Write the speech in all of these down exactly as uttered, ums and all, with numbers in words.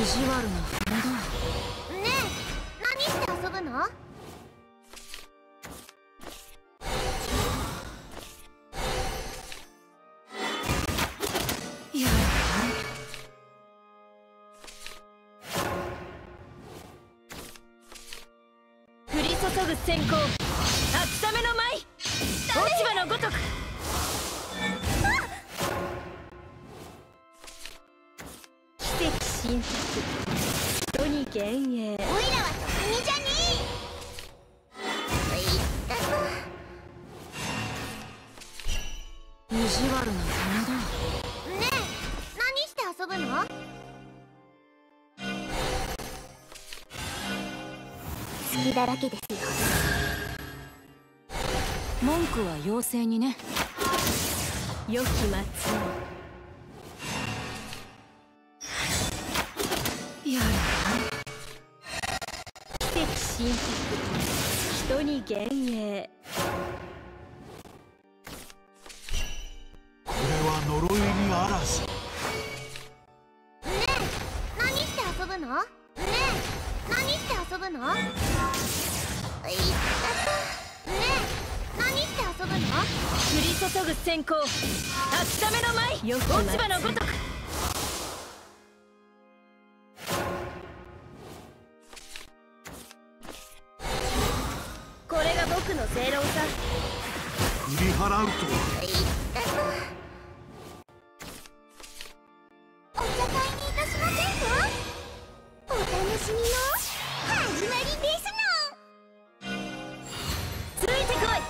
地悪な羽だ。 ねえ、何して遊ぶの？ いや降り注ぐ閃光、秋雨の舞、落ち葉のごとく。奇跡神速、人に幻影。 おいらは特にじゃねえ。いったと。 意地悪な羽だ。 ねえ、何して遊ぶの？隙だらけですよ。 文句は妖精にね。良き末を。やる。奇跡神速、人に幻影。 これは呪いにあらず。 ねえ、何して遊ぶの？ねえ、何して遊ぶの？いったと。ねえ、何して遊ぶの？ 降り注ぐ閃光、秋雨の舞、落ち葉のごとく。これが僕の正論さ。 振り払うとは。 いったと。お茶会にいたしませんか？お楽しみの始まりですの。 ついてこい。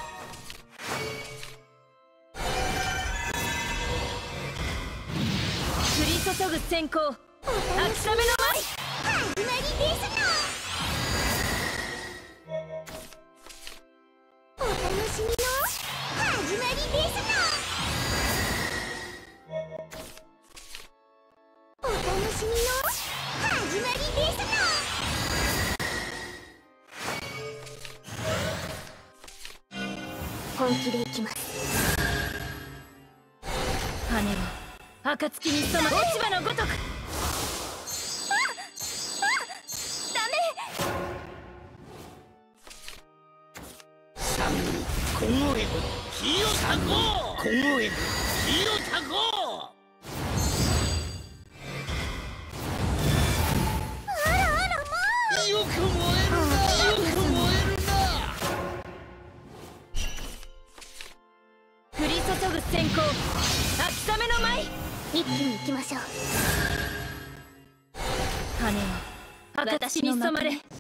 降り注ぐ閃光、秋雨の舞、 始まりですの。お楽しみの始まりですの。お楽しみの始まりですの。本気でいきます。 羽は暁に染ま、落ち葉のごとく。 ダメ。 さん凍える火をたこう、凍える火をたこあらあらまう。よく燃えるな、よく燃えるな。 降り注ぐ閃光、秋雨の舞。 一気に行きましょう。 羽は暁に染まれ。